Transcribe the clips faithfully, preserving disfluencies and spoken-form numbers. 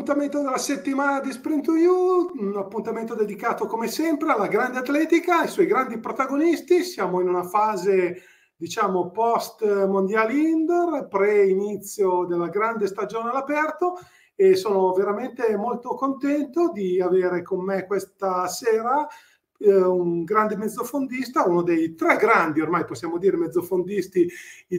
appuntamento della settimana di Sprint to You, un appuntamento dedicato come sempre alla grande atletica, ai suoi grandi protagonisti. Siamo in una fase, diciamo, post mondiali indoor, pre-inizio della grande stagione all'aperto, e sono veramente molto contento di avere con me questa sera eh, un grande mezzofondista, uno dei tre grandi, ormai possiamo dire, mezzofondisti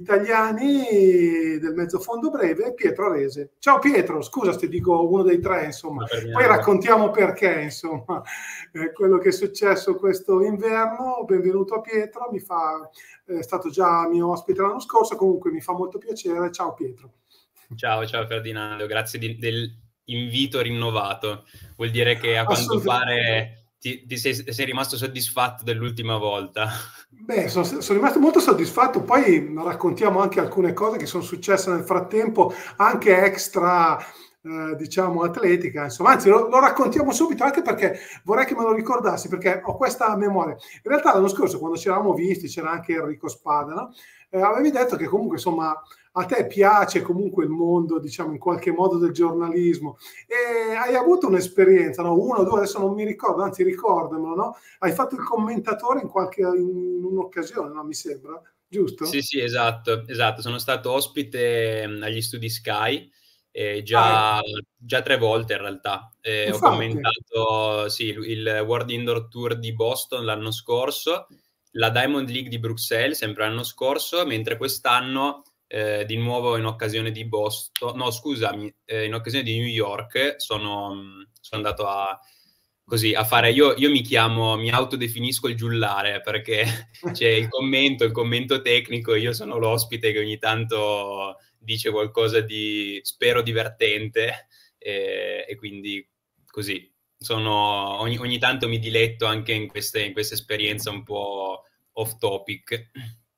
italiani del mezzofondo breve, Pietro Arese. Ciao Pietro, scusa se dico uno dei tre, insomma. Poi raccontiamo perché, insomma, eh, quello che è successo questo inverno. Benvenuto a Pietro, mi fa, è stato già mio ospite l'anno scorso, comunque mi fa molto piacere. Ciao Pietro. Ciao, ciao Ferdinando, grazie di, dell'invito rinnovato. Vuol dire che a quanto pare ti, ti sei, sei rimasto soddisfatto dell'ultima volta. Beh, sono, sono rimasto molto soddisfatto. Poi raccontiamo anche alcune cose che sono successe nel frattempo, anche extra, eh, diciamo, atletica. Insomma, anzi, lo, lo raccontiamo subito, anche perché vorrei che me lo ricordassi, perché ho questa memoria. In realtà l'anno scorso, quando ci eravamo visti, c'era anche Enrico Spada, no? Eh, avevi detto che comunque, insomma, a te piace comunque il mondo, diciamo, in qualche modo del giornalismo, e hai avuto un'esperienza, no? Uno o due, adesso non mi ricordo, anzi ricordamelo, no? Hai fatto il commentatore in qualche in un'occasione, no? Mi sembra, giusto? Sì, sì, esatto, esatto. Sono stato ospite agli studi Sky eh, già, ah, già tre volte in realtà. Eh, ho commentato sì, il World Indoor Tour di Boston l'anno scorso, la Diamond League di Bruxelles sempre l'anno scorso, mentre quest'anno Eh, di nuovo in occasione di Boston, no scusami, eh, in occasione di New York sono, sono andato a, così, a fare, io, io mi chiamo, mi autodefinisco il giullare, perché c'è il commento, il commento tecnico, io sono l'ospite che ogni tanto dice qualcosa di, spero, divertente, eh, e quindi così, sono, ogni, ogni tanto mi diletto anche in queste, in questa esperienza un po' off topic.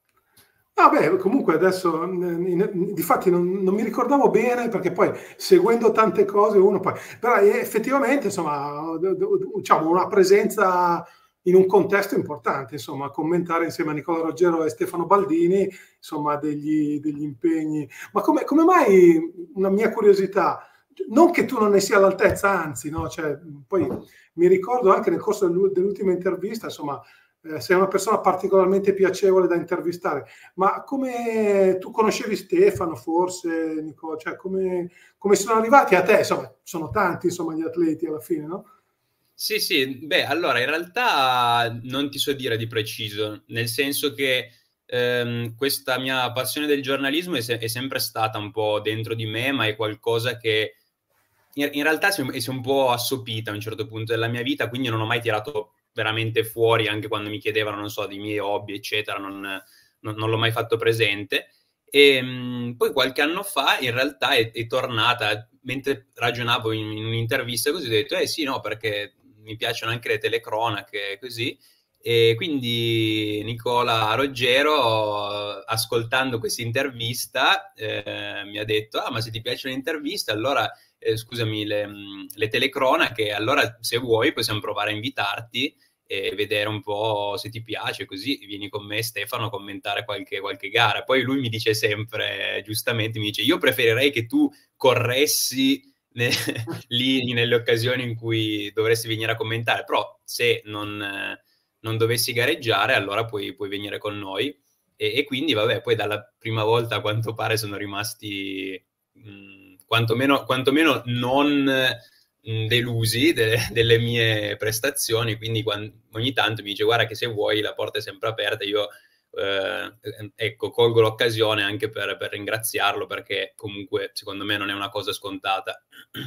Ah beh, comunque adesso difatti non, non mi ricordavo bene, perché poi seguendo tante cose uno poi, però effettivamente insomma, diciamo, una presenza in un contesto importante, insomma, commentare insieme a Nicola Roggero e Stefano Baldini, insomma, degli, degli impegni. Ma come, come mai, una mia curiosità, non che tu non ne sia all'altezza, anzi, no? Cioè, poi mi ricordo anche nel corso dell'ultima intervista, insomma, Eh, sei una persona particolarmente piacevole da intervistare, ma come tu conoscevi Stefano, forse, Nicola? Cioè, come, come sono arrivati a te? Insomma, sono tanti, insomma, gli atleti alla fine, no? Sì, sì, beh, allora, in realtà non ti so dire di preciso, nel senso che ehm, questa mia passione del giornalismo è, se- è sempre stata un po' dentro di me, ma è qualcosa che in, in realtà si è, si è un po' assopita a un certo punto della mia vita, quindi non ho mai tirato veramente fuori, anche quando mi chiedevano, non so, dei miei hobby, eccetera, non, non- non l'ho mai fatto presente. E mh, poi qualche anno fa, in realtà, è, è tornata, mentre ragionavo in, in un'intervista così, ho detto, eh sì, no, perché mi piacciono anche le telecronache, così. E quindi Nicola Roggero, ascoltando questa intervista, eh, mi ha detto, ah, ma se ti piace un'intervista, allora eh, scusami, le, le telecronache, allora se vuoi possiamo provare a invitarti e vedere un po' se ti piace, così vieni con me, Stefano, a commentare qualche, qualche gara. Poi lui mi dice sempre, giustamente, mi dice, io preferirei che tu corressi ne, lì nelle occasioni in cui dovresti venire a commentare, però se non, eh, non dovessi gareggiare, allora puoi, puoi venire con noi. E, e quindi, vabbè, poi dalla prima volta, a quanto pare, sono rimasti... Mh, Quantomeno, quantomeno non mh, delusi de, delle mie prestazioni, quindi quando, ogni tanto mi dice guarda che se vuoi la porta è sempre aperta, io eh, ecco, colgo l'occasione anche per, per ringraziarlo, perché comunque secondo me non è una cosa scontata.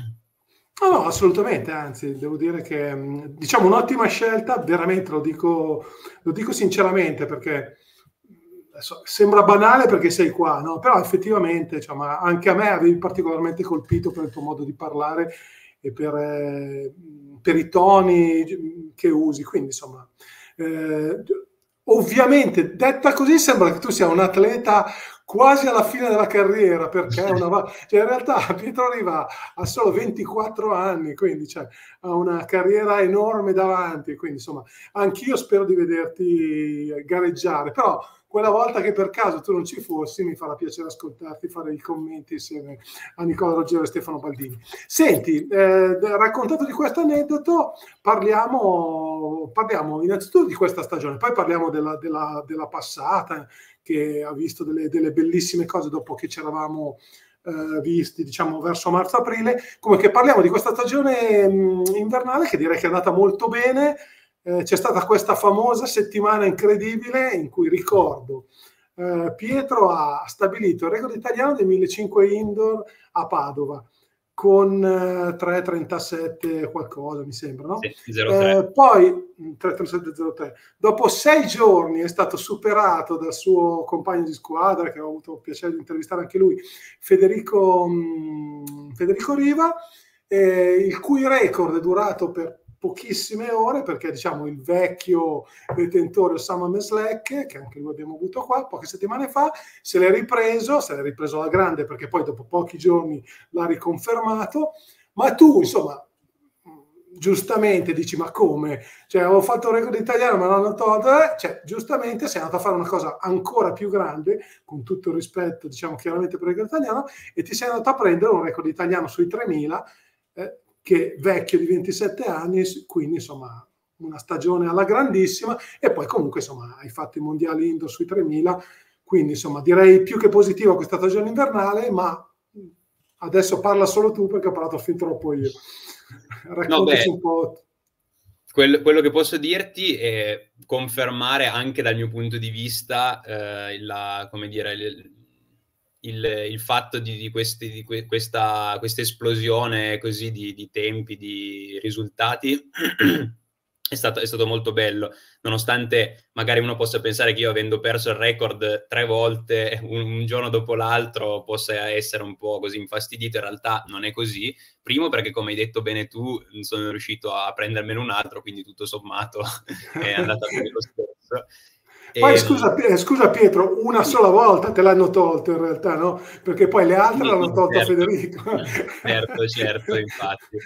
No, no, assolutamente, anzi, devo dire che diciamo un'ottima scelta, veramente lo dico, lo dico sinceramente, perché adesso, sembra banale perché sei qua, no? Però effettivamente, cioè, ma anche a me avevi particolarmente colpito per il tuo modo di parlare e per, eh, per i toni che usi, quindi insomma, eh, ovviamente detta così sembra che tu sia un atleta quasi alla fine della carriera, perché una, cioè in realtà Pietro arriva a solo ventiquattro anni, quindi cioè, ha una carriera enorme davanti, quindi insomma anch'io spero di vederti gareggiare, però quella volta che per caso tu non ci fossi, mi farà piacere ascoltarti, fare i commenti insieme a Nicola Ruggero e Stefano Baldini. Senti, eh, raccontato di questo aneddoto, parliamo, parliamo innanzitutto di questa stagione, poi parliamo della, della, della passata, che ha visto delle, delle bellissime cose dopo che ci eravamo eh, visti, diciamo, verso marzo-aprile. Comunque parliamo di questa stagione mh, invernale, che direi che è andata molto bene. Eh, c'è stata questa famosa settimana incredibile in cui, ricordo, eh, Pietro ha stabilito il record italiano dei millecinquecento indoor a Padova con eh, tre trentasette qualcosa, mi sembra, no? Sì, zero tre. Eh, poi tre trentasette zero tre. Dopo sei giorni è stato superato dal suo compagno di squadra, che ho avuto il piacere di intervistare anche lui, Federico, mh, Federico Riva, eh, il cui record è durato per pochissime ore, perché diciamo il vecchio detentore Osama Meslek, che anche lui abbiamo avuto qua poche settimane fa, se l'è ripreso, se l'è ripreso alla grande, perché poi dopo pochi giorni l'ha riconfermato. Ma tu, insomma, giustamente dici, ma come? Cioè, avevo fatto il record italiano, ma l'hanno tolto. Eh? Cioè, giustamente sei andato a fare una cosa ancora più grande, con tutto il rispetto, diciamo, chiaramente per il record italiano, e ti sei andato a prendere un record italiano sui tremila, eh, che vecchio di ventisette anni, quindi insomma una stagione alla grandissima, e poi comunque insomma hai fatto i mondiali indoor sui tremila, quindi insomma direi più che positiva questa stagione invernale, ma adesso parla solo tu perché ho parlato fin troppo io. Raccontaci no, un po'. Quello, quello che posso dirti è confermare anche dal mio punto di vista eh, la, come dire, il, il, il fatto di, di, questi, di que, questa, questa esplosione così di, di tempi, di risultati. È stato, è stato molto bello, nonostante magari uno possa pensare che io, avendo perso il record tre volte un, un giorno dopo l'altro, possa essere un po' così infastidito. In realtà non è così. Primo perché, come hai detto bene tu, sono riuscito a prendermene un altro, quindi tutto sommato è andata bene lo stesso. Poi e, scusa, scusa Pietro, una sola volta te l'hanno tolto in realtà, no? Perché poi le altre sì, l'hanno tolto certo, Federico. certo, certo, infatti.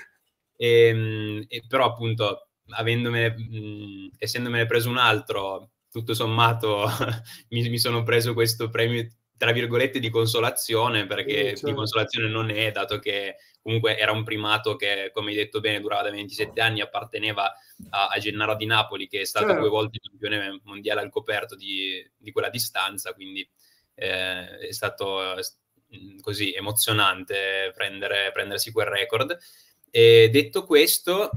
E, e però appunto, avendomene, mh, essendomene preso un altro, tutto sommato mi, mi sono preso questo premio, tra virgolette, di consolazione, perché Sì, certo. di consolazione non è, dato che comunque era un primato che, come hai detto bene, durava da ventisette anni, apparteneva a, a Gennaro di Napoli, che è stato certo. due volte campione mondiale al coperto di, di quella distanza, quindi eh, è stato eh, così emozionante prendere, prendersi quel record. E detto questo,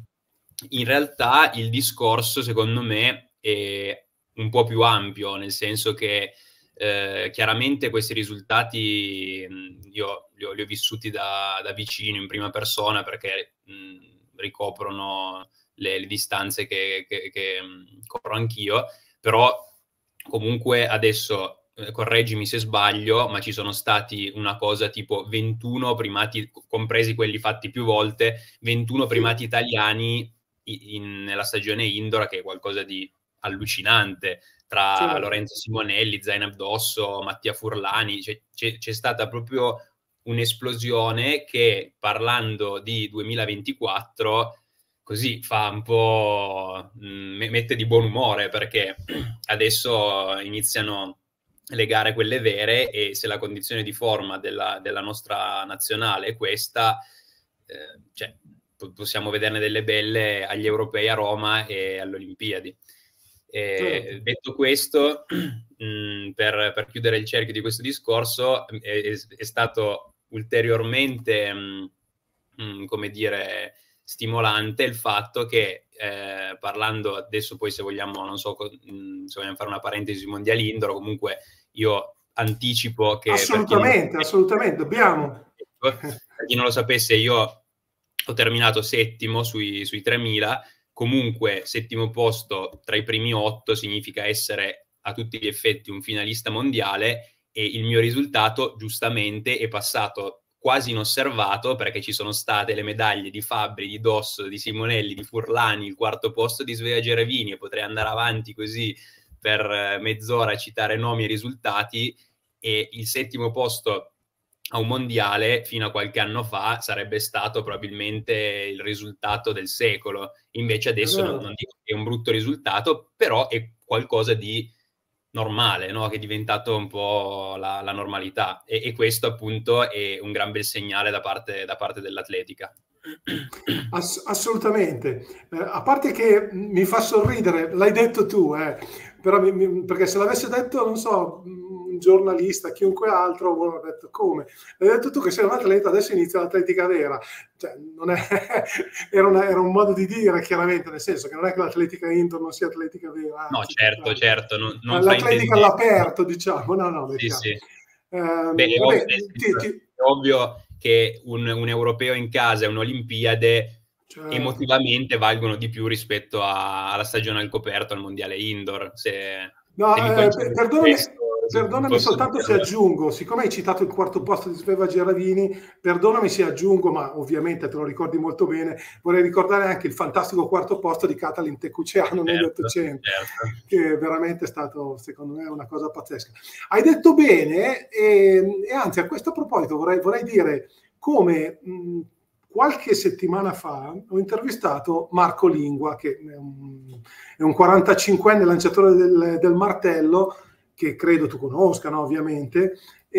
in realtà il discorso, secondo me, è un po' più ampio, nel senso che eh, chiaramente questi risultati mh, io li ho, li ho vissuti da, da vicino, in prima persona, perché mh, ricoprono le, le distanze che, che, che mh, corro anch'io, però comunque adesso, eh, correggimi se sbaglio, ma ci sono stati una cosa tipo ventuno primati, compresi quelli fatti più volte, ventuno primati italiani in, nella stagione indoor, che è qualcosa di allucinante, tra Certo. Lorenzo Simonelli, Zainab Dosso, Mattia Furlani. C'è, c'è, c'è stata proprio un'esplosione che, parlando di duemilaventiquattro, così fa un po' mh, mette di buon umore, perché adesso iniziano le gare, quelle vere, e se la condizione di forma della, della nostra nazionale è questa, eh, cioè, possiamo vederne delle belle agli europei a Roma e alle Olimpiadi. E, Certo. detto questo, mh, per, per chiudere il cerchio di questo discorso, è, è stato ulteriormente, mh, mh, come dire, stimolante il fatto che, eh, parlando adesso, poi se vogliamo, non so, mh, se vogliamo fare una parentesi sui mondiali indoor, comunque io anticipo che, Assolutamente, per chi assolutamente, dobbiamo. per chi non lo sapesse, io ho terminato settimo sui, sui tremila. Comunque settimo posto tra i primi otto significa essere a tutti gli effetti un finalista mondiale, e il mio risultato giustamente è passato quasi inosservato, perché ci sono state le medaglie di Fabbri, di Dosso, di Simonelli, di Furlani, il quarto posto di Svea Gerevini, e potrei andare avanti così per mezz'ora a citare nomi e risultati. E il settimo posto a un mondiale fino a qualche anno fa sarebbe stato probabilmente il risultato del secolo. Invece adesso non, non dico che è un brutto risultato, però è qualcosa di normale, no? Che è diventato un po' la, la normalità e, e questo appunto è un gran bel segnale da parte, da parte dell'atletica. Ass- assolutamente. Eh, a parte che mi fa sorridere, l'hai detto tu, eh, però mi- mi- perché se l'avesse detto, non so, un giornalista, chiunque altro, avrei detto come? L'hai detto tu che sei un atleta, adesso inizia l'atletica vera. Cioè, non è, era, una- era un modo di dire, chiaramente, nel senso che non è che l'atletica indoor non sia atletica vera, No, anzi, certo, tutt'altro. certo, non, Eh, non L'atletica fraintendere. all'aperto, diciamo, no, no, è Sì, chiaro. sì. Beh, Ehm, è ovvio, vabbè, nel ti, senso, ti- è ovvio che un, un europeo in casa e un'Olimpiade certo. emotivamente valgono di più rispetto a- alla stagione al coperto, al mondiale indoor. Se, No, se mi eh, per- concedi perdonami, questo, se perdonami posso soltanto se dirlo. aggiungo, siccome hai citato il quarto posto di Sveva Geravini, perdonami se aggiungo, ma ovviamente te lo ricordi molto bene, vorrei ricordare anche il fantastico quarto posto di Katalin Tekuceanu negli Certo, ottocento, certo. che è veramente stato, secondo me, una cosa pazzesca. Hai detto bene, e, e anzi, a questo proposito vorrei, vorrei dire come mh, qualche settimana fa ho intervistato Marco Lingua, che è un, è un quarantacinquenne lanciatore del, del martello, che credo tu conosca, no, ovviamente,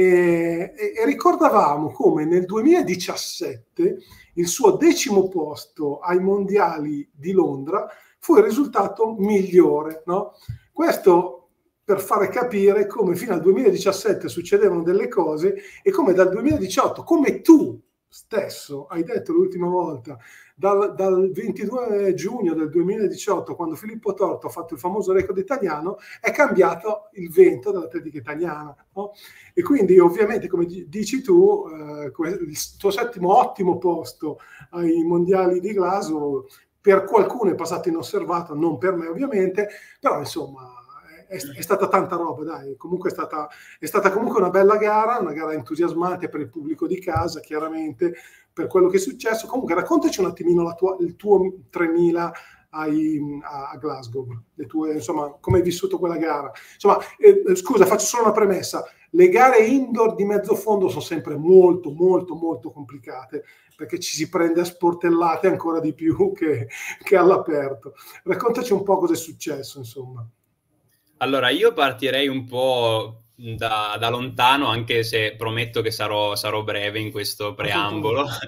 e, e, e ricordavamo come nel duemiladiciassette il suo decimo posto ai mondiali di Londra fu il risultato migliore, no? Questo per fare capire come fino al duemiladiciassette succedevano delle cose e come dal duemiladiciotto, come tu stesso hai detto l'ultima volta, dal, dal ventidue giugno del duemiladiciotto, quando Filippo Torto ha fatto il famoso record italiano, è cambiato il vento dell'atletica italiana. No? E quindi ovviamente, come dici tu, eh, il tuo settimo ottimo posto ai mondiali di Glasgow per qualcuno è passato inosservato, non per me ovviamente, però insomma è, è stata tanta roba, dai, comunque è stata, è stata comunque una bella gara, una gara entusiasmante per il pubblico di casa, chiaramente, per quello che è successo. Comunque raccontaci un attimino tua, il tuo tremila ai, a Glasgow, le tue, insomma, come hai vissuto quella gara. Insomma, eh, scusa, faccio solo una premessa, le gare indoor di mezzo fondo sono sempre molto, molto, molto complicate, perché ci si prende a sportellate ancora di più che, che all'aperto. Raccontaci un po' cosa è successo, insomma. Allora, io partirei un po' da, da lontano, anche se prometto che sarò, sarò breve in questo preambolo, Assolutamente.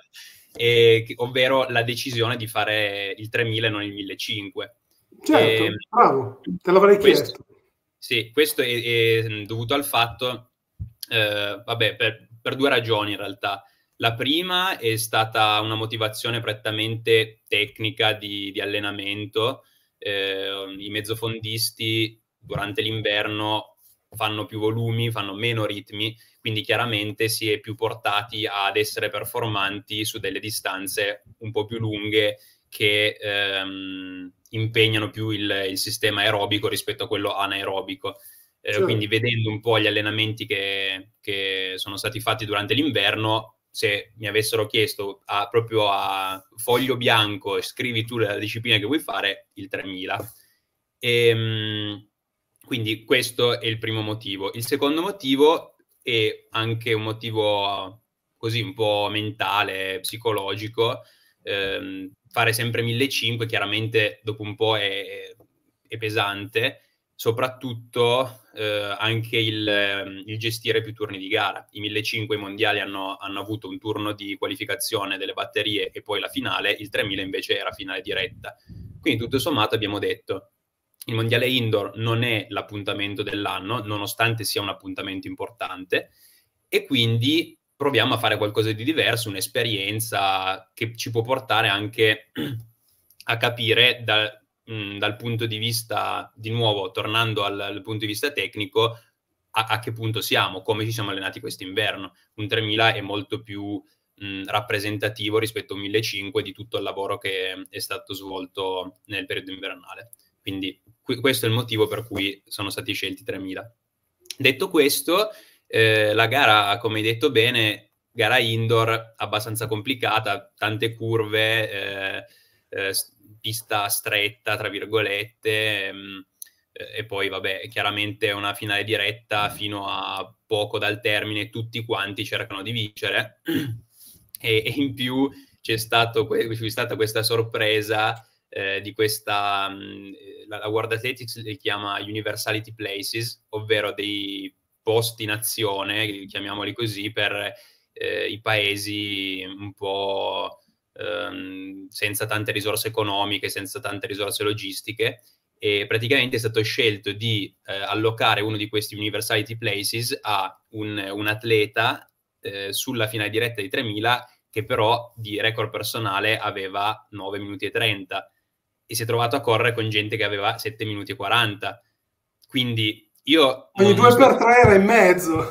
e, ovvero la decisione di fare il tremila e non il millecinquecento. E, Certo, bravo, te l'avrei questo, chiesto. sì, questo è, è dovuto al fatto, eh, vabbè, per, per due ragioni in realtà. La prima è stata una motivazione prettamente tecnica di, di allenamento. Eh, I mezzofondisti durante l'inverno fanno più volumi, fanno meno ritmi, quindi chiaramente si è più portati ad essere performanti su delle distanze un po' più lunghe che ehm, impegnano più il, il sistema aerobico rispetto a quello anaerobico. Eh, quindi Certo. vedendo un po' gli allenamenti che, che sono stati fatti durante l'inverno, se mi avessero chiesto a, proprio a foglio bianco, scrivi tu la disciplina che vuoi fare, il tremila. E, quindi questo è il primo motivo. Il secondo motivo è anche un motivo così un po' mentale, psicologico. Ehm, fare sempre millecinquecento chiaramente dopo un po' è, è pesante, soprattutto eh, anche il, il gestire più turni di gara. I millecinquecento mondiali hanno, hanno avuto un turno di qualificazione delle batterie e poi la finale, il tremila invece era finale diretta. Quindi tutto sommato abbiamo detto il mondiale indoor non è l'appuntamento dell'anno, nonostante sia un appuntamento importante, e quindi proviamo a fare qualcosa di diverso, un'esperienza che ci può portare anche a capire da, mh, dal punto di vista, di nuovo, tornando al, al punto di vista tecnico, a, a che punto siamo, come ci siamo allenati quest'inverno. Un tremila è molto più mh, rappresentativo rispetto a un millecinquecento di tutto il lavoro che è stato svolto nel periodo invernale. Quindi questo è il motivo per cui sono stati scelti tremila. Detto questo, eh, la gara, come hai detto bene, gara indoor abbastanza complicata, tante curve, eh, eh, pista stretta, tra virgolette, ehm, e poi vabbè, chiaramente una finale diretta fino a poco dal termine, tutti quanti cercano di vincere e, e in più c'è, stato, c'è stata questa sorpresa eh, di questa, mh, la, la World Athletics li chiama Universality Places, ovvero dei posti in azione, chiamiamoli così, per eh, i paesi un po' ehm, senza tante risorse economiche, senza tante risorse logistiche, e praticamente è stato scelto di eh, allocare uno di questi Universality Places a un, un atleta eh, sulla finale diretta di tremila, che però di record personale aveva nove minuti e trenta, e si è trovato a correre con gente che aveva sette minuti e quaranta. Quindi io ogni non, non due sto... per tre era in mezzo.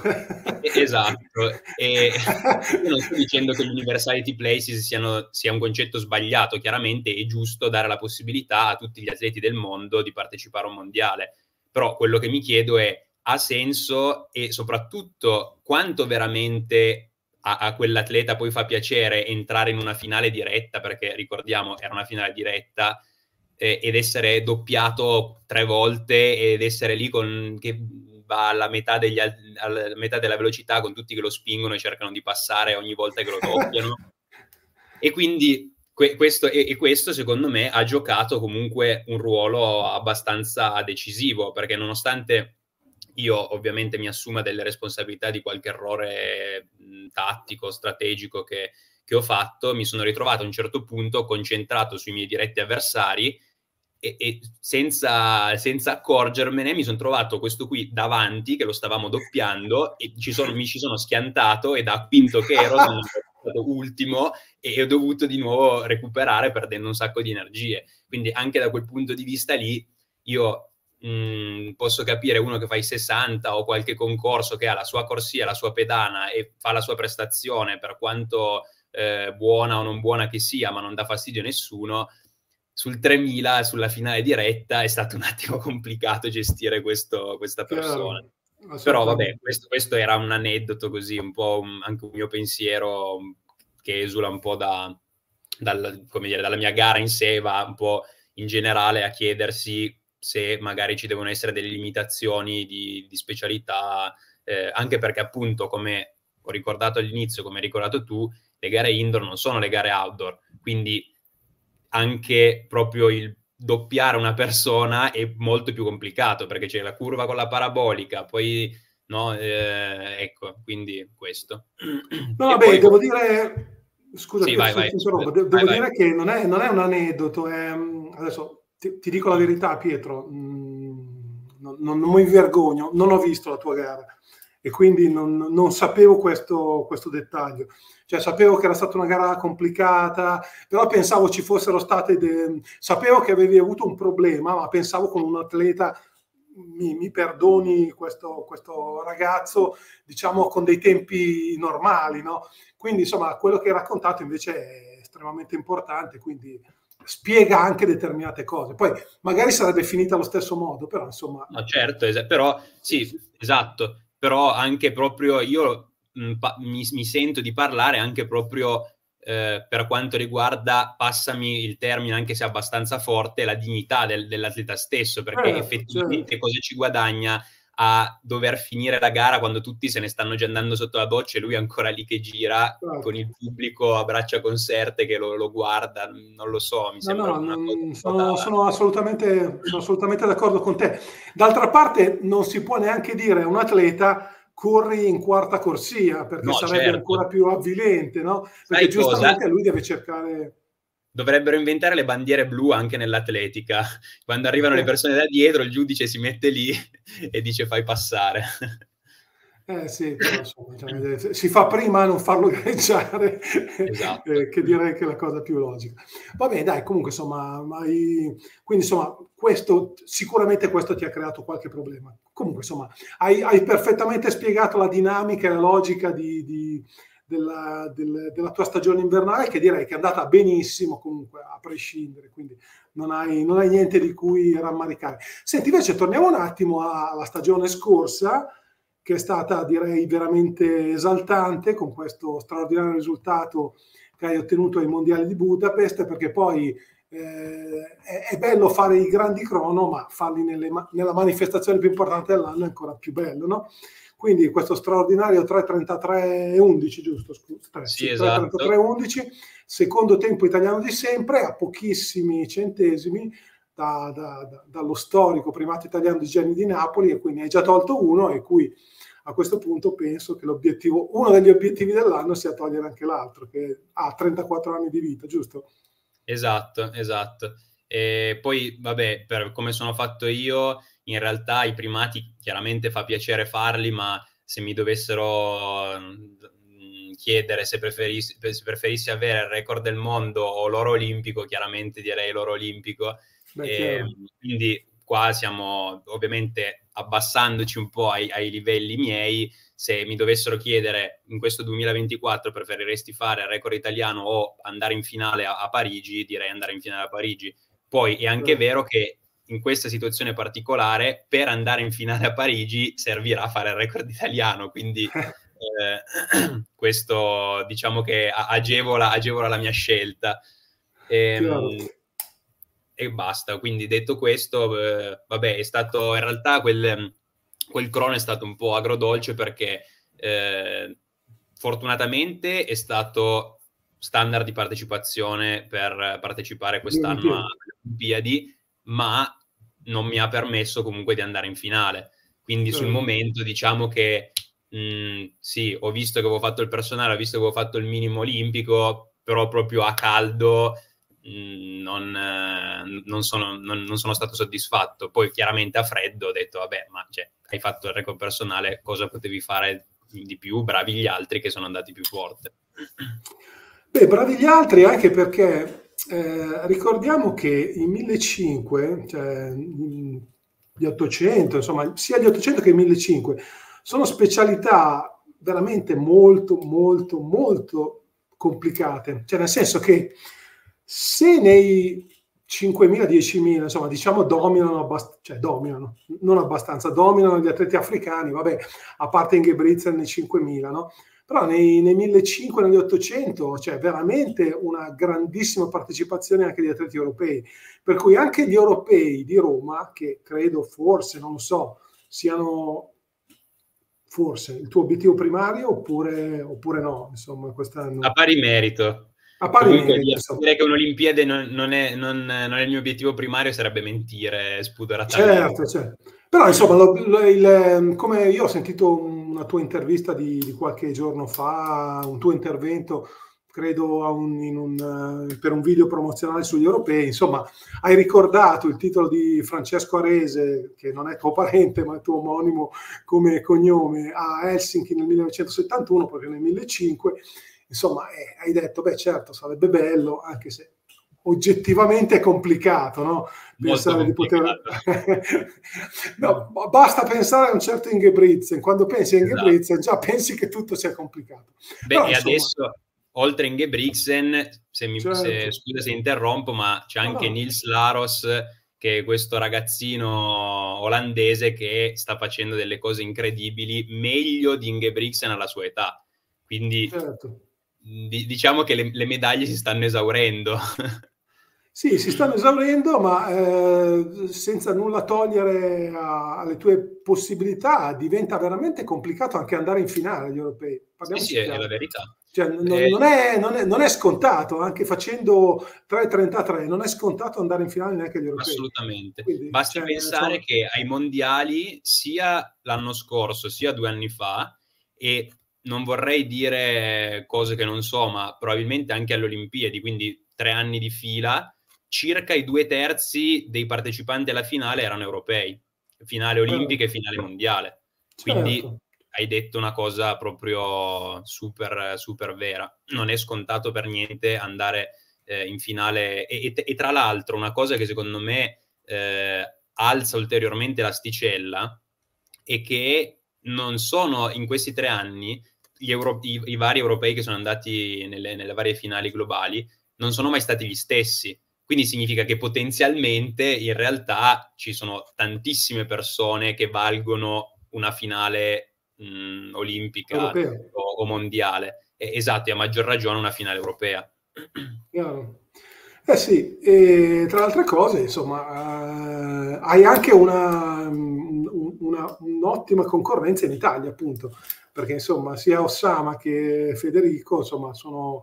Esatto, e io non sto dicendo che gli Universality Places siano, sia un concetto sbagliato, chiaramente è giusto dare la possibilità a tutti gli atleti del mondo di partecipare a un mondiale, però quello che mi chiedo è: ha senso, e soprattutto quanto veramente a, a quell'atleta poi fa piacere entrare in una finale diretta, perché ricordiamo era una finale diretta, eh, ed essere doppiato tre volte ed essere lì con... che va alla metà, degli, alla metà della velocità, con tutti che lo spingono e cercano di passare ogni volta che lo doppiano. E quindi que questo, e, e questo secondo me ha giocato comunque un ruolo abbastanza decisivo, perché nonostante io ovviamente mi assuma delle responsabilità di qualche errore mh, tattico, strategico che, che ho fatto, mi sono ritrovato a un certo punto concentrato sui miei diretti avversari, e, e senza, senza accorgermene mi sono trovato questo qui davanti che lo stavamo doppiando, e ci sono, mi ci sono schiantato, e da quinto che ero sono stato ultimo, e ho dovuto di nuovo recuperare perdendo un sacco di energie. Quindi anche da quel punto di vista lì io mh, posso capire uno che fa i sessanta o qualche concorso che ha la sua corsia, la sua pedana e fa la sua prestazione, per quanto eh, buona o non buona che sia, ma non dà fastidio a nessuno. Sul tremila, sulla finale diretta, è stato un attimo complicato gestire questo, questa persona. Chiaro, Però vabbè, questo, questo era un aneddoto così, un po' un, anche un mio pensiero che esula un po' da, dal, come dire, dalla mia gara in sé, va un po' in generale a chiedersi se magari ci devono essere delle limitazioni di, di specialità, eh, anche perché appunto, come ho ricordato all'inizio, come hai ricordato tu, le gare indoor non sono le gare outdoor, quindi anche proprio il doppiare una persona è molto più complicato, perché c'è la curva con la parabolica, poi no, eh, ecco, quindi questo. No, E vabbè, poi devo dire, scusa, sì, Pietro, vai, se vai. ti interrompo, de- Vai, devo vai. dire che non è, non è un aneddoto, è, adesso ti, ti dico la verità, Pietro, mh, non, non, non mi vergogno, non ho visto la tua gara e quindi non, non sapevo questo, questo dettaglio. Cioè sapevo che era stata una gara complicata, però pensavo ci fossero state... De... Sapevo che avevi avuto un problema, ma pensavo con un atleta, mi, mi perdoni questo, questo ragazzo, diciamo con dei tempi normali, no? Quindi insomma quello che hai raccontato invece è estremamente importante, quindi spiega anche determinate cose. Poi magari sarebbe finita allo stesso modo, però insomma... No, certo, es- però sì, esatto, però anche proprio io mh, pa- mi, mi sento di parlare anche proprio eh, per quanto riguarda, passami il termine anche se abbastanza forte, la dignità del, dell'atleta stesso, perché Certo, effettivamente certo. cosa ci guadagna a dover finire la gara quando tutti se ne stanno già andando sotto la doccia e lui è ancora lì che gira Certo. con il pubblico a braccia conserte che lo, lo guarda, non lo so, mi No, sembra no, una cosa non, un po' da... sono, sono assolutamente, sono assolutamente d'accordo con te. D'altra parte non si può neanche dire a un atleta corri in quarta corsia, perché No, sarebbe certo. ancora più avvilente, no? Perché Sai cosa? giustamente lui deve cercare... Dovrebbero inventare le bandiere blu anche nell'atletica. Quando arrivano le persone da dietro, il giudice si mette lì e dice fai passare. Eh sì, però insomma, cioè, si fa prima a non farlo gareggiare, Esatto. eh, che direi che è la cosa più logica. Va bene, dai, comunque insomma, hai, quindi insomma, questo, sicuramente questo ti ha creato qualche problema. Comunque insomma, hai, hai perfettamente spiegato la dinamica e la logica di, di, della, del, della tua stagione invernale, che direi che è andata benissimo comunque, a prescindere, quindi non hai, non hai niente di cui rammaricare. Senti, invece torniamo un attimo alla stagione scorsa, che è stata, direi, veramente esaltante con questo straordinario risultato che hai ottenuto ai mondiali di Budapest, perché poi eh, è, è bello fare i grandi crono, ma farli nelle, nella manifestazione più importante dell'anno è ancora più bello, no? quindi questo straordinario tre trentatré undici, giusto? Scusa, sì, sì, esatto. tre trentatré undici, secondo tempo italiano di sempre, a pochissimi centesimi da, da, da, dallo storico primato italiano di Genni di Napoli, e quindi hai già tolto uno, e cui a questo punto penso che l'obiettivo, uno degli obiettivi dell'anno sia togliere anche l'altro, che ha trentaquattro anni di vita, giusto? Esatto, esatto. E poi, vabbè, per come sono fatto io, in realtà i primati chiaramente fa piacere farli, ma se mi dovessero mh, chiedere se preferissi, se preferissi avere il record del mondo o l'oro olimpico, chiaramente direi l'oro olimpico. Beh, E, quindi qua siamo ovviamente abbassandoci un po' ai, ai livelli miei. Se mi dovessero chiedere in questo duemilaventiquattro preferiresti fare il record italiano o andare in finale a, a Parigi, direi andare in finale a Parigi. Poi è anche vero che in questa situazione particolare, per andare in finale a Parigi servirà fare il record italiano, quindi eh, questo diciamo che agevola, agevola la mia scelta. E, e basta. Quindi detto questo, eh, vabbè, è stato in realtà quel, quel crono è stato un po' agrodolce, perché eh, fortunatamente è stato standard di partecipazione per partecipare quest'anno alle Olimpiadi, ma non mi ha permesso comunque di andare in finale. Quindi sul momento diciamo che mh, sì, ho visto che avevo fatto il personale, ho visto che avevo fatto il minimo olimpico, però proprio a caldo Non, non, sono, non, non sono stato soddisfatto. Poi chiaramente a freddo ho detto vabbè, ma cioè, hai fatto il record personale, cosa potevi fare di più? Bravi gli altri che sono andati più forte. Beh, bravi gli altri anche perché eh, ricordiamo che i millecinquecento, cioè gli ottocento, insomma sia gli ottocento che i millecinquecento sono specialità veramente molto molto molto complicate, cioè nel senso che se nei cinquemila, diecimila, insomma, diciamo dominano, abbast- cioè dominano, non abbastanza, dominano gli atleti africani, vabbè, a parte Ingebrigtsen nei cinquemila, no? Però nei, nei millecinquecento, negli ottocento c'è veramente una grandissima partecipazione anche di atleti europei, per cui anche gli europei di Roma, che credo forse, non lo so, siano forse il tuo obiettivo primario oppure, oppure no, insomma, quest'anno. A pari merito. A pari Comunque merito, dire, dire che un'Olimpiade non, non, è, non, non è il mio obiettivo primario sarebbe mentire spudoratamente. Certo, certo. Però insomma, lo, lo, il, come io ho sentito una tua intervista di, di qualche giorno fa, un tuo intervento, credo a un, in un, per un video promozionale sugli europei, insomma, hai ricordato il titolo di Francesco Arese, che non è tuo parente, ma è tuo omonimo come cognome, a Helsinki nel millenovecentosettantuno, perché nel millecinquecento, insomma, eh, hai detto, beh certo, sarebbe bello, anche se oggettivamente è complicato, no? Pensare di poter... no, basta pensare a un certo Ingebrigtsen. Quando pensi a Ingebrigtsen, esatto, già pensi che tutto sia complicato. Beh, Però, e insomma... adesso, oltre a Ingebrigtsen, se mi, certo. se, scusa se interrompo, ma c'è anche no, no. Nils Laros, che è questo ragazzino olandese che sta facendo delle cose incredibili, meglio di Ingebrigtsen alla sua età. Quindi certo. di, diciamo che le, le medaglie si stanno esaurendo. Sì, si stanno esaurendo, ma eh, senza nulla togliere a, alle tue possibilità, diventa veramente complicato anche andare in finale agli europei. Sì, sì, è la verità. Cioè, non, eh, non, è, non, è, non è scontato, anche facendo tre trentatré, non è scontato andare in finale neanche agli europei. Assolutamente. Quindi, basti cioè, pensare cioè... che ai mondiali, sia l'anno scorso, sia due anni fa, e non vorrei dire cose che non so, ma probabilmente anche alle Olimpiadi, quindi tre anni di fila, circa i due terzi dei partecipanti alla finale erano europei, finale olimpica e finale mondiale. Quindi certo, hai detto una cosa proprio super, super vera. Non è scontato per niente andare eh, in finale. E, e, e tra l'altro una cosa che secondo me eh, alza ulteriormente l'asticella è che non sono in questi tre anni gli euro, i, i vari europei che sono andati nelle, nelle varie finali globali non sono mai stati gli stessi. Quindi significa che potenzialmente in realtà ci sono tantissime persone che valgono una finale mh, olimpica o, o mondiale. E, esatto, e a maggior ragione una finale europea. Chiaro. Eh sì, e tra le altre cose, insomma, eh, hai anche una, un, una, un'ottima concorrenza in Italia, appunto, perché insomma sia Osama che Federico insomma sono,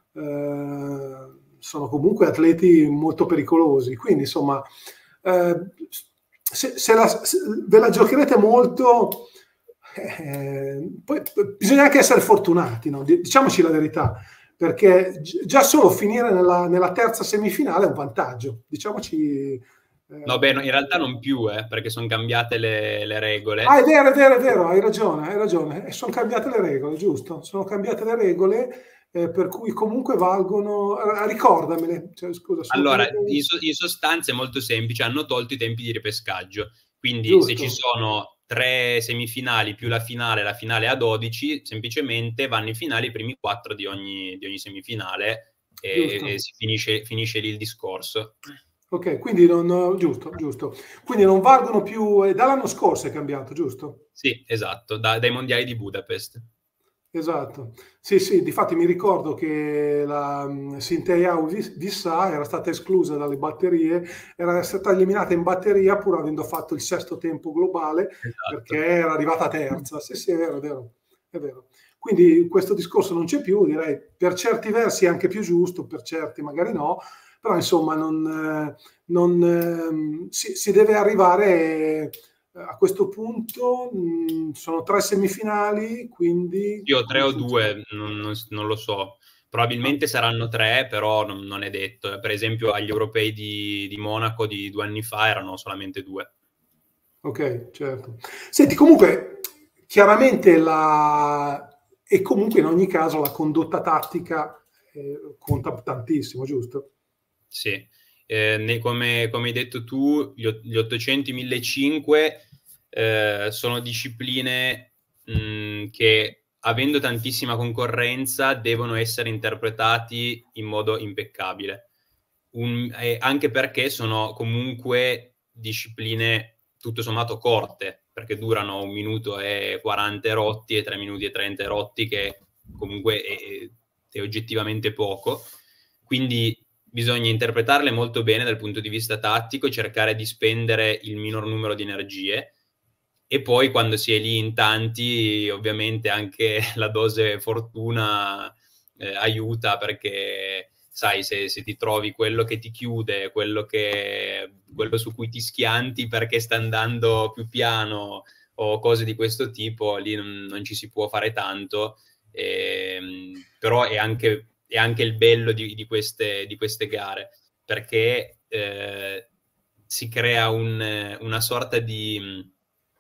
eh, sono comunque atleti molto pericolosi, quindi insomma eh, se, se, la, se ve la giocherete molto, eh, poi bisogna anche essere fortunati, no? Diciamoci la verità, perché già solo finire nella, nella terza semifinale è un vantaggio, diciamoci. No, beh, no, in realtà non più, eh, perché sono cambiate le, le regole. Ah, è vero, è vero, è vero, hai ragione, hai ragione. E sono cambiate le regole, giusto? Sono cambiate le regole, eh, per cui comunque valgono... Ricordamele. Cioè, scusa, allora, cambiate... in, so, in sostanza è molto semplice, hanno tolto i tempi di ripescaggio. Quindi giusto. Se ci sono tre semifinali più la finale, la finale a dodici, semplicemente vanno in finale i primi quattro di ogni, di ogni semifinale e, e si finisce, finisce lì il discorso. Ok, quindi non, giusto, giusto. Quindi non valgono più, eh, dall'anno scorso è cambiato, giusto? Sì, esatto, da, dai mondiali di Budapest. Esatto. Sì, sì, difatti mi ricordo che la um, Sintea Vissà era stata esclusa dalle batterie, era stata eliminata in batteria pur avendo fatto il sesto tempo globale, esatto. Perché era arrivata terza. Sì, sì, è vero, è vero, è vero. Quindi questo discorso non c'è più, direi per certi versi è anche più giusto, per certi magari no, però insomma non, non, si, si deve arrivare a questo punto, mh, sono tre semifinali, quindi... Io tre o due, non, non, non lo so, probabilmente ah. saranno tre, però non, non è detto. Per esempio agli europei di, di Monaco di due anni fa erano solamente due. Ok, certo. Senti, comunque, chiaramente la... e comunque in ogni caso la condotta tattica eh, conta tantissimo, giusto? Sì, eh, come, come hai detto tu, gli, gli ottocento, i millecinquecento eh, sono discipline mh, che, avendo tantissima concorrenza, devono essere interpretati in modo impeccabile. Un, eh, anche perché sono comunque discipline tutto sommato corte, perché durano un minuto e quaranta rotti e tre minuti e trenta rotti, che comunque è, è oggettivamente poco. Quindi bisogna interpretarle molto bene dal punto di vista tattico e cercare di spendere il minor numero di energie. E poi quando si è lì in tanti, ovviamente anche la dose fortuna eh, aiuta, perché sai, se, se ti trovi quello che ti chiude, quello, che, quello su cui ti schianti perché sta andando più piano o cose di questo tipo, lì non, non ci si può fare tanto. E, però è anche, è anche il bello di, di, queste, di queste gare, perché eh, si crea un, una sorta di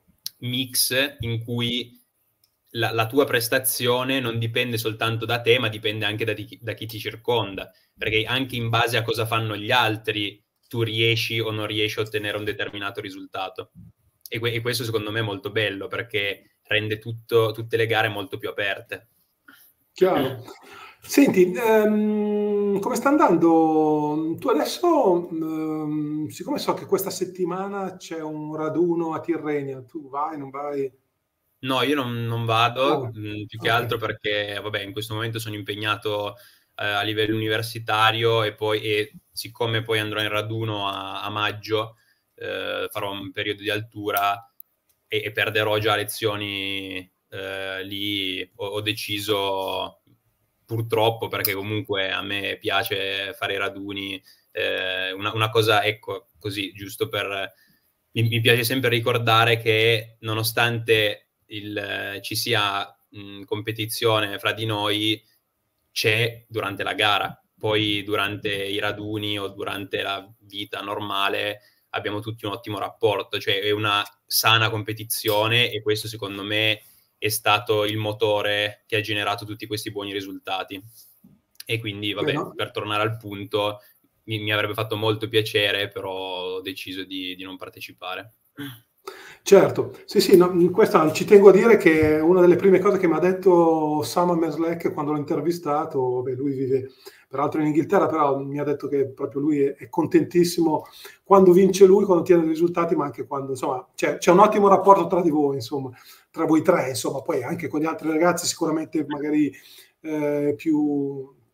mix in cui la, la tua prestazione non dipende soltanto da te, ma dipende anche da, di, da chi ti circonda, perché anche in base a cosa fanno gli altri tu riesci o non riesci a ottenere un determinato risultato. E, que- e questo secondo me è molto bello, perché rende tutto, tutte le gare molto più aperte. Chiaro. Senti, um, come sta andando? Tu adesso, um, siccome so che questa settimana c'è un raduno a Tirrenia, tu vai, non vai? No, io non, non vado, Oh, mh, più che okay. altro perché, vabbè, in questo momento sono impegnato eh, a livello universitario e poi, e siccome poi andrò in raduno a, a maggio, eh, farò un periodo di altura e, e perderò già lezioni eh, lì, ho, ho deciso, purtroppo, perché comunque a me piace fare i raduni, eh, una, una cosa, ecco, così, giusto per... Mi, mi piace sempre ricordare che nonostante il, ci sia mh, competizione fra di noi, c'è durante la gara. Poi durante i raduni o durante la vita normale abbiamo tutti un ottimo rapporto, cioè è una sana competizione, e questo secondo me è stato il motore che ha generato tutti questi buoni risultati. E quindi, vabbè, no. per tornare al punto, mi, mi avrebbe fatto molto piacere, però ho deciso di, di non partecipare. Certo, sì, sì, no, questa ci tengo a dire che è una delle prime cose che mi ha detto Sam Meslek quando l'ho intervistato. Beh, lui vive peraltro in Inghilterra, però mi ha detto che proprio lui è, è contentissimo quando vince lui, quando ottiene i risultati, ma anche quando, insomma, c'è, c'è un ottimo rapporto tra di voi, insomma, tra voi tre, insomma, poi anche con gli altri ragazzi sicuramente magari eh, più,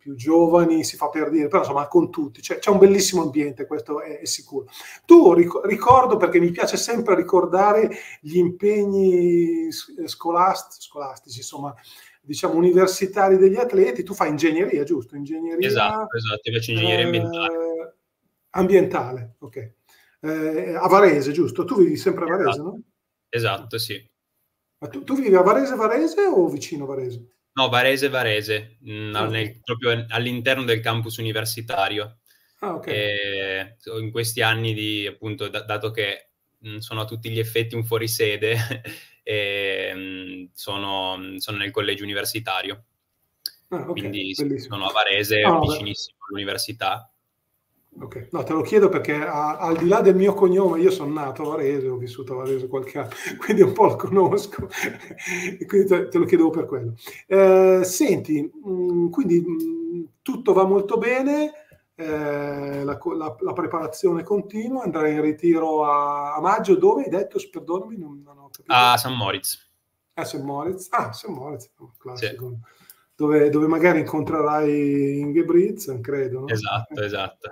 più giovani, si fa per dire, però insomma con tutti, cioè, c'è un bellissimo ambiente, questo è, è sicuro. Tu ric- ricordo, perché mi piace sempre ricordare gli impegni scolast- scolastici, insomma, diciamo universitari degli atleti. Tu fai ingegneria, giusto? Ingegneria Esatto, esatto, io faccio ingegneria ambientale. eh, ambientale, ok. Eh, a Varese, giusto? Tu vivi sempre a Varese, Esatto, no? esatto, sì. Ma tu, tu vivi a Varese, Varese o vicino Varese? No, Varese, Varese, mh, Ah, al- ok. nel- proprio all'interno del campus universitario. Ah, ok. E in questi anni, di, appunto, da- dato che mh, sono a tutti gli effetti un fuorisede, e, mh, sono, sono nel collegio universitario. Ah, ok, Quindi sì, bellissimo. sono a Varese, Ah, vabbè. vicinissimo all'università. Ok. No, te lo chiedo perché a- al di là del mio cognome, io sono nato a Varese, ho vissuto a Varese qualche anno, quindi un po' lo conosco, e quindi te, te lo chiedevo per quello. Eh, senti, mh, quindi mh, tutto va molto bene, eh, la, co- la- la preparazione continua, andrai in ritiro a, a maggio, dove hai detto? Perdonami, non, non ho capito. A San Moritz. A Saint Moritz, ah, Saint Moritz, un Sì, classico, dove, dove magari incontrerai Ingebrigtsen, credo, no? esatto, esatto.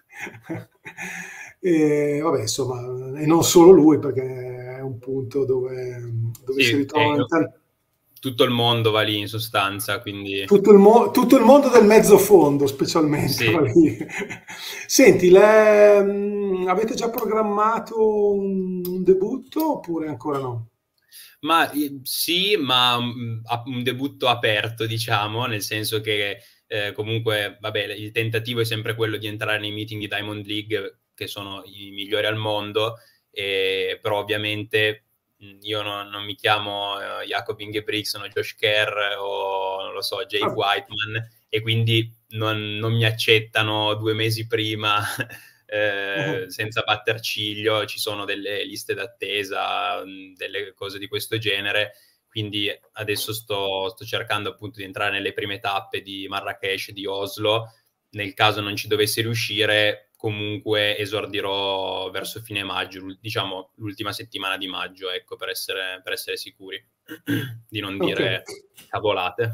E vabbè, insomma, e non solo lui, perché è un punto dove, dove si Sì, ritrovano in e tanti- tutto il mondo va lì in sostanza, quindi tutto il, mo- tutto il mondo del mezzo fondo, specialmente. sì. Va lì. Senti, le- mh, avete già programmato un, un debutto oppure ancora no? Ma eh, sì, ma mh, a- un debutto aperto, diciamo, nel senso che eh, comunque, vabbè, il tentativo è sempre quello di entrare nei meeting di Diamond League, che sono i migliori al mondo, e, però ovviamente mh, io non, non mi chiamo eh, Jakob Ingebrigtsen o Josh Kerr o, non lo so, Jake Ah, Whiteman, e quindi non, non mi accettano due mesi prima uh-huh. eh, senza batter ciglio. Ci sono delle liste d'attesa, mh, delle cose di questo genere, quindi adesso sto, sto cercando appunto di entrare nelle prime tappe di Marrakesh, di Oslo. Nel caso non ci dovessi riuscire, comunque esordirò verso fine maggio, l'ul- diciamo l'ultima settimana di maggio, ecco, per essere, per essere sicuri di non Ok. dire cavolate.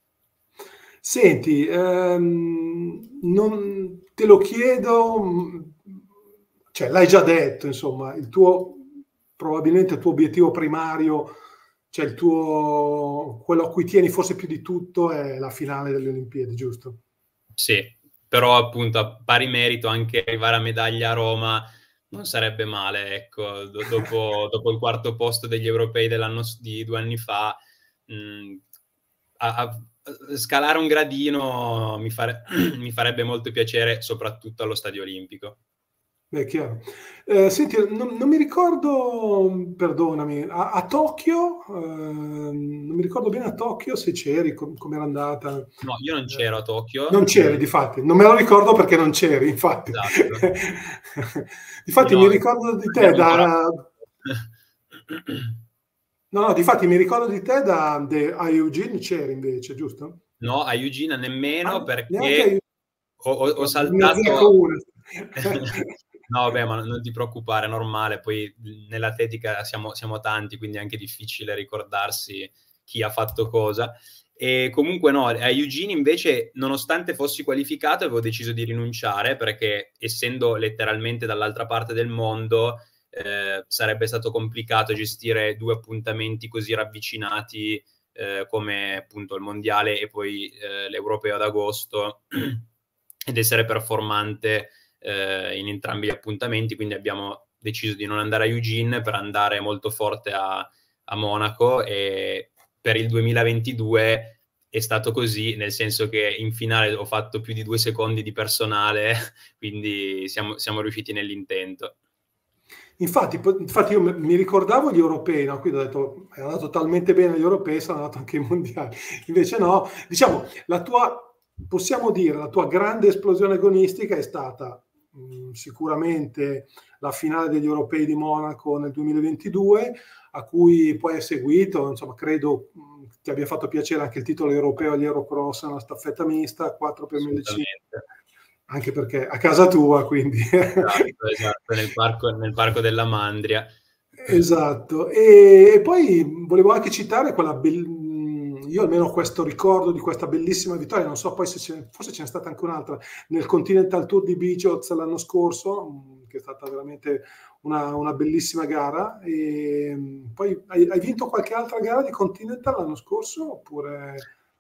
Senti, ehm, non te lo chiedo, mh, cioè l'hai già detto, insomma, il tuo, probabilmente il tuo obiettivo primario, cioè il tuo, quello a cui tieni forse più di tutto è la finale delle Olimpiadi, giusto? Sì, però appunto a pari merito anche arrivare a medaglia a Roma non sarebbe male, ecco. Do- dopo, dopo il quarto posto degli europei dell'anno s- di due anni fa, mh, a, a- scalare un gradino mi, fare- mi farebbe molto piacere, soprattutto allo Stadio Olimpico. Beh, chiaro. Eh, senti, non, non mi ricordo, perdonami, a, a Tokyo, ehm, non mi ricordo bene a Tokyo se c'eri, com- com'era andata. No, io non Eh, c'ero a non Tokyo, c'eri, mh, difatti, non me lo ricordo perché non c'eri, infatti. esatto. Difatti mi Io ricordo di te andiamo ancora. da... No, no, difatti mi ricordo di te da... de- a Eugene c'eri invece, giusto? No, a Eugene nemmeno, Ah, neanche a perché ho, ho- ho Eugene. Ne saltato. azzecco una. No, vabbè, ma non ti preoccupare, è normale. Poi nell'atletica siamo, siamo tanti, quindi è anche difficile ricordarsi chi ha fatto cosa. E comunque no, a Eugene invece, nonostante fossi qualificato, avevo deciso di rinunciare, perché essendo letteralmente dall'altra parte del mondo, eh, sarebbe stato complicato gestire due appuntamenti così ravvicinati, eh, come appunto il mondiale e poi eh, l'europeo ad agosto, ed essere performante eh, in entrambi gli appuntamenti. Quindi abbiamo deciso di non andare a Eugene per andare molto forte a, a Monaco, e per il duemilaventidue è stato così, nel senso che in finale ho fatto più di due secondi di personale, quindi siamo, siamo riusciti nell'intento. Infatti, po- infatti io m- mi ricordavo gli europei, no? Quindi ho detto, è andato talmente bene agli europei, sono andato anche ai mondiali. Invece no, diciamo, la tua, possiamo dire, la tua grande esplosione agonistica è stata mh, sicuramente la finale degli europei di Monaco nel duemilaventidue, a cui poi è seguito, insomma, credo mh, ti abbia fatto piacere anche il titolo europeo agli Eurocross nella staffetta mista, quattro per millecinquecento, Assolutamente. anche perché a casa tua, quindi... Esatto, esatto, nel parco, nel parco della Mandria. Esatto, e, e poi volevo anche citare quella bel- io almeno questo ricordo di questa bellissima vittoria, non so poi se ce forse ce n'è stata anche un'altra, nel Continental Tour di Bijoz l'anno scorso, che è stata veramente una, una bellissima gara. E poi hai, hai vinto qualche altra gara di Continental l'anno scorso? Oppure...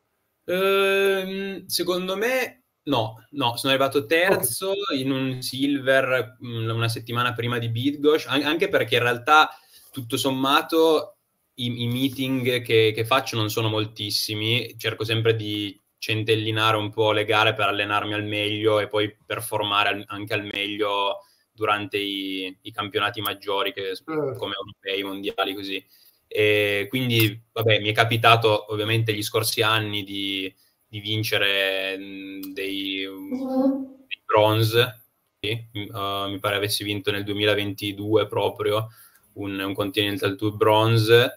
Ehm, secondo me no, no, sono arrivato terzo okay. in un silver una settimana prima di Bydgoszcz, anche perché in realtà tutto sommato i, i meeting che, che faccio non sono moltissimi, cerco sempre di centellinare un po' le gare per allenarmi al meglio e poi performare al, anche al meglio durante i, i campionati maggiori, che, eh. come europei, mondiali, così. E quindi, vabbè, mi è capitato ovviamente gli scorsi anni di, di vincere mh, dei, dei bronze, sì. uh, mi pare avessi vinto nel duemilaventidue proprio un, un Continental Tour bronze,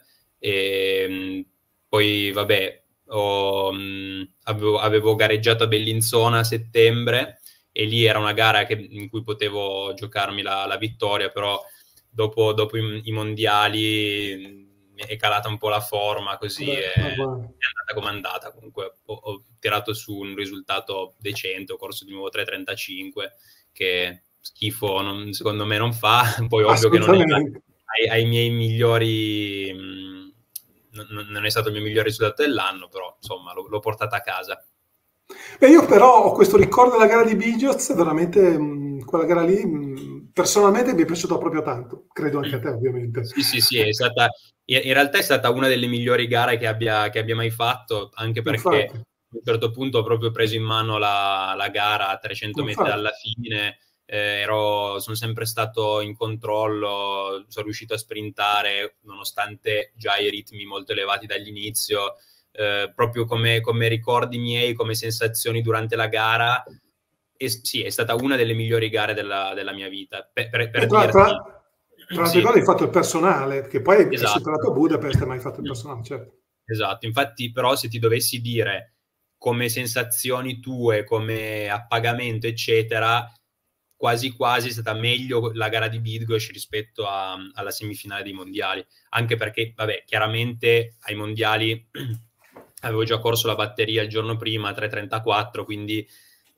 e mh, poi vabbè ho, mh, avevo, avevo gareggiato a Bellinzona a settembre, e lì era una gara che, in cui potevo giocarmi la, la vittoria, però dopo, dopo i, i mondiali è calata un po' la forma, così Beh, è, è è andata come è andata. Comunque ho, ho tirato su un risultato decente, ho corso di nuovo tre trentacinque, che schifo non, secondo me non fa. Poi ovvio che non è ai, ai miei migliori, mh, non, non è stato il mio miglior risultato dell'anno, però insomma l'ho portata a casa. Beh, io però ho questo ricordo della gara di Bijoz, veramente mh, quella gara lì mh, personalmente mi è piaciuta proprio tanto, credo anche a te ovviamente. Sì, sì, sì, è stata, in realtà è stata una delle migliori gare che abbia, che abbia mai fatto, anche perché Infatti. a un certo punto ho proprio preso in mano la, la gara a trecento metri dalla fine, eh, ero, sono sempre stato in controllo, sono riuscito a sprintare nonostante già i ritmi molto elevati dall'inizio. Eh, proprio come, come ricordi miei, come sensazioni durante la gara, e sì, è stata una delle migliori gare della, della mia vita. Per, per, per tra, dirti, tra, tra l'altre sì. cose hai fatto il personale, che poi Esatto. hai superato a Budapest, ma hai fatto il personale, certo. Esatto, infatti però se ti dovessi dire come sensazioni tue, come appagamento, eccetera, quasi quasi è stata meglio la gara di Bydgoszcz rispetto a, alla semifinale dei mondiali, anche perché, vabbè, chiaramente ai mondiali avevo già corso la batteria il giorno prima, tre trentaquattro, quindi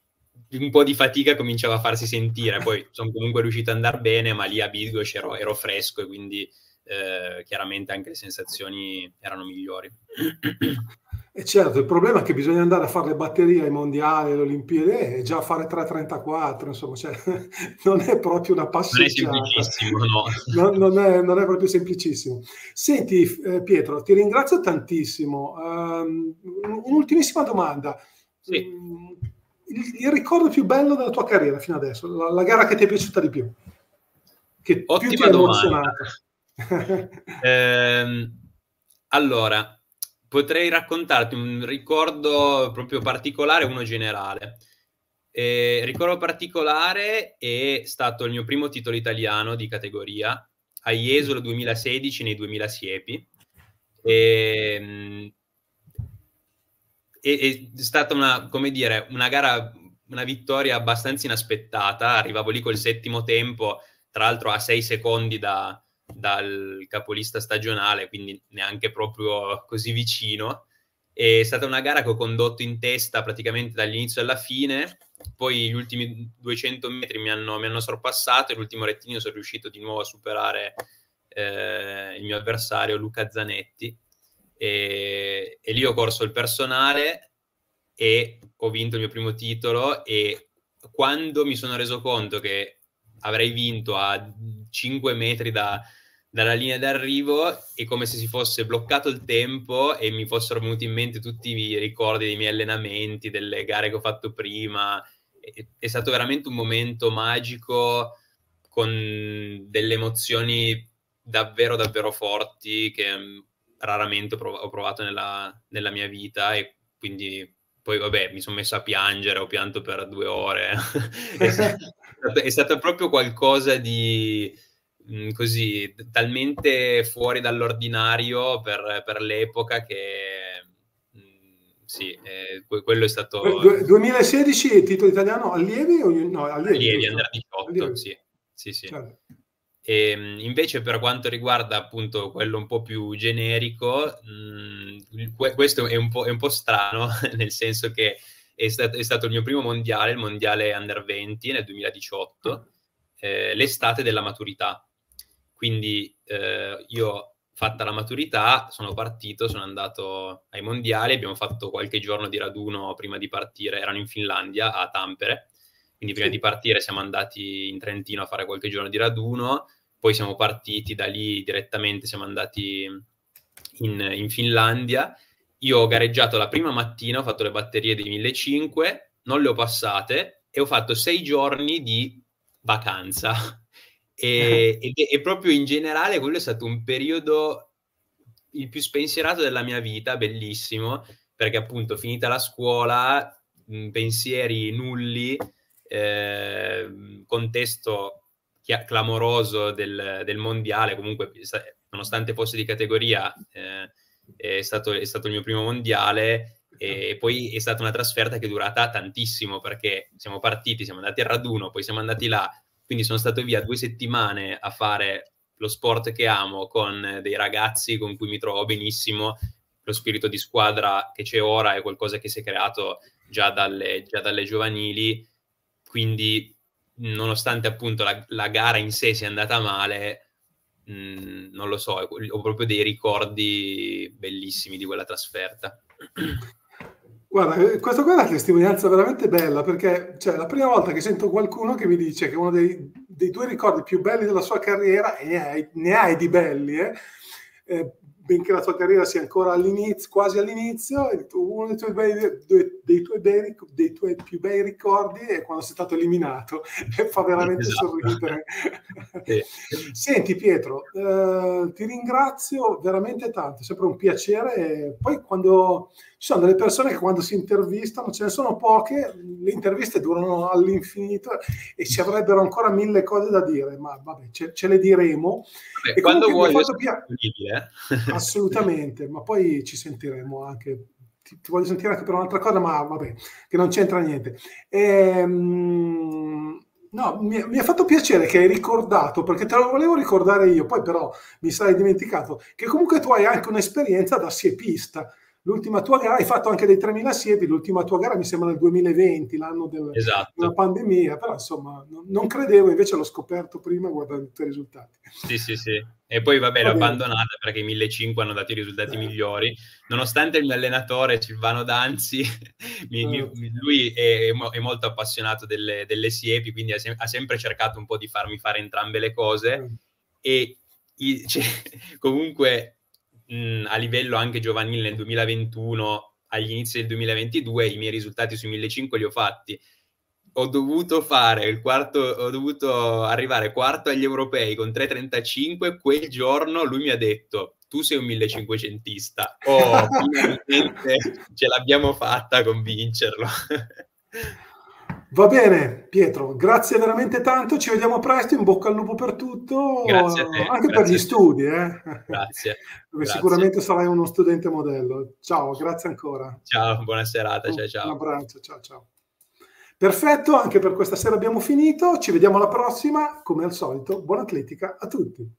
un po' di fatica cominciava a farsi sentire. Poi sono comunque riuscito ad andare bene, ma lì a Bydgoszcz ero, ero fresco, e quindi eh, chiaramente anche le sensazioni erano migliori. E certo, il problema è che bisogna andare a fare le batterie ai mondiali, alle Olimpiadi, e già fare tre trentaquattro, insomma, cioè, non è proprio una passeggiata. Non è semplicissimo, no. non, non, è, non è proprio semplicissimo. Senti, eh, Pietro, ti ringrazio tantissimo. Um, un'ultimissima domanda. Sì. Um, il, il ricordo più bello della tua carriera fino adesso, la, la gara che ti è piaciuta di più? Che Ottima più ti ha emozionato? eh, allora, potrei raccontarti un ricordo proprio particolare e uno generale. Eh, ricordo particolare è stato il mio primo titolo italiano di categoria a Jesolo duemilasedici nei duemila Siepi. E, è, è stata una, come dire, una gara, una vittoria abbastanza inaspettata. Arrivavo lì col settimo tempo, tra l'altro a sei secondi da, dal capolista stagionale, quindi neanche proprio così vicino. È stata una gara che ho condotto in testa praticamente dall'inizio alla fine. Poi gli ultimi duecento metri mi hanno, mi hanno sorpassato, e l'ultimo rettilineo sono riuscito di nuovo a superare eh, il mio avversario Luca Zanetti, e, e lì ho corso il personale e ho vinto il mio primo titolo. E quando mi sono reso conto che avrei vinto a cinque metri da, dalla linea d'arrivo, è come se si fosse bloccato il tempo e mi fossero venuti in mente tutti i ricordi dei miei allenamenti, delle gare che ho fatto prima. È, è stato veramente un momento magico, con delle emozioni davvero davvero forti che raramente ho provato nella, nella mia vita. E quindi poi vabbè, mi sono messo a piangere, ho pianto per due ore. è, stato, è stato proprio qualcosa di mh, così talmente fuori dall'ordinario per, per l'epoca che mh, sì, eh, quello è stato duemilasedici titolo italiano allievi o no, allievi, allievi, giusto? under diciotto, allievi. Sì, sì, sì. Certo. E, invece per quanto riguarda appunto quello un po' più generico, mh, questo è un po', è un po' strano, nel senso che è stato, è stato il mio primo mondiale, il mondiale under venti nel duemiladiciotto, eh, l'estate della maturità. Quindi eh, io, fatta la maturità, sono partito, sono andato ai mondiali, abbiamo fatto qualche giorno di raduno prima di partire, erano in Finlandia, a Tampere. Quindi prima di partire siamo andati in Trentino a fare qualche giorno di raduno, poi siamo partiti da lì direttamente, siamo andati in, in Finlandia. Io ho gareggiato la prima mattina, ho fatto le batterie dei millecinquecento, non le ho passate e ho fatto sei giorni di vacanza. E, e, e proprio in generale quello è stato un periodo il più spensierato della mia vita, bellissimo, perché appunto finita la scuola, mh, pensieri nulli, eh, contesto clamoroso del, del mondiale, comunque nonostante fosse di categoria, eh, è, stato, è stato il mio primo mondiale, e poi è stata una trasferta che è durata tantissimo, perché siamo partiti, siamo andati al raduno, poi siamo andati là, quindi sono stato via due settimane a fare lo sport che amo con dei ragazzi con cui mi trovo benissimo. Lo spirito di squadra che c'è ora è qualcosa che si è creato già dalle, già dalle giovanili, quindi nonostante appunto la, la gara in sé sia andata male, mh, non lo so, ho proprio dei ricordi bellissimi di quella trasferta. Guarda, questa qua è una testimonianza veramente bella, perché cioè, la prima volta che sento qualcuno che mi dice che uno dei, dei due ricordi più belli della sua carriera, e ne hai, ne hai di belli, eh, eh, benché la tua carriera sia ancora all'inizio, quasi all'inizio, uno dei tuoi, bei, dei, dei, tuoi bei, dei tuoi più bei ricordi è quando sei stato eliminato, e fa veramente esatto. sorridere. Sì. Senti Pietro, eh, ti ringrazio veramente tanto, è sempre un piacere. Poi quando ci sono delle persone che quando si intervistano, ce ne sono poche, le interviste durano all'infinito e ci avrebbero ancora mille cose da dire, ma vabbè, ce, ce le diremo. Vabbè, e quando vuoi, mi pia- assolutamente, ma poi ci sentiremo anche. Ti, ti voglio sentire anche per un'altra cosa, ma vabbè, che non c'entra niente. Ehm, no, mi, mi ha fatto piacere che hai ricordato, perché te lo volevo ricordare io, poi però mi sarei dimenticato, che comunque tu hai anche un'esperienza da siepista. L'ultima tua gara, hai fatto anche dei tremila siepi, l'ultima tua gara mi sembra nel duemilaventi, l'anno del, esatto. della pandemia, però insomma non, non credevo, invece l'ho scoperto prima guardando i tuoi risultati. Sì, sì, sì. E poi vabbè, l'ho abbandonata perché i millecinquecento hanno dato i risultati eh. migliori, nonostante il mio allenatore Silvano Danzi, mi, eh. mi, lui è, è molto appassionato delle, delle siepi, quindi ha, sem- ha sempre cercato un po' di farmi fare entrambe le cose, eh. e i, cioè, comunque mh, a livello anche giovanile nel duemilaventuno, agli inizi del duemilaventidue, i miei risultati sui millecinquecento li ho fatti. Ho dovuto fare il quarto, ho dovuto arrivare quarto agli europei con tre virgola trentacinque. Quel giorno lui mi ha detto: tu sei un millecinquecentista. Oh, finalmente ce l'abbiamo fatta a convincerlo. Va bene, Pietro, grazie veramente tanto, ci vediamo presto, in bocca al lupo per tutto, grazie a te, anche grazie per gli studi, eh? Grazie. Dove grazie. Sicuramente sarai uno studente modello. Ciao, grazie ancora. Ciao, buona serata, ciao ciao. Un abbraccio, ciao ciao. Perfetto, anche per questa sera abbiamo finito, ci vediamo alla prossima, come al solito, buona atletica a tutti.